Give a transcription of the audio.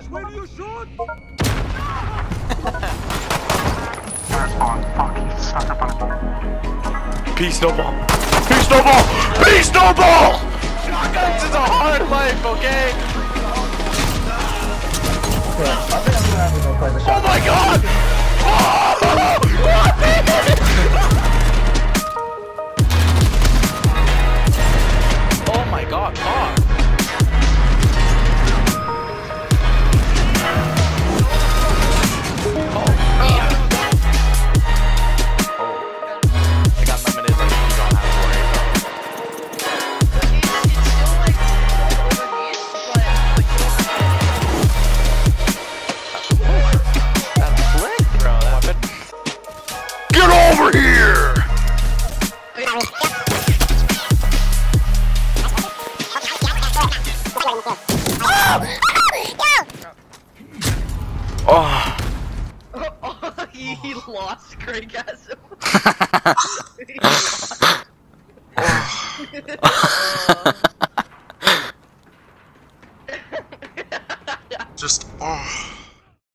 Where do you shoot? Peace, snowball. Peace, snowball. Peace, snowball. Shotguns is a hard life, okay? Yeah, I think I'm gonna have to go play the Oh shotgun. my god! Oh my god, fuck. I got limited, like, you don't have to worry about. That flick, bro, that weapon. Get over here! Oh. Oh, he lost Craig Gasm. Just, oh.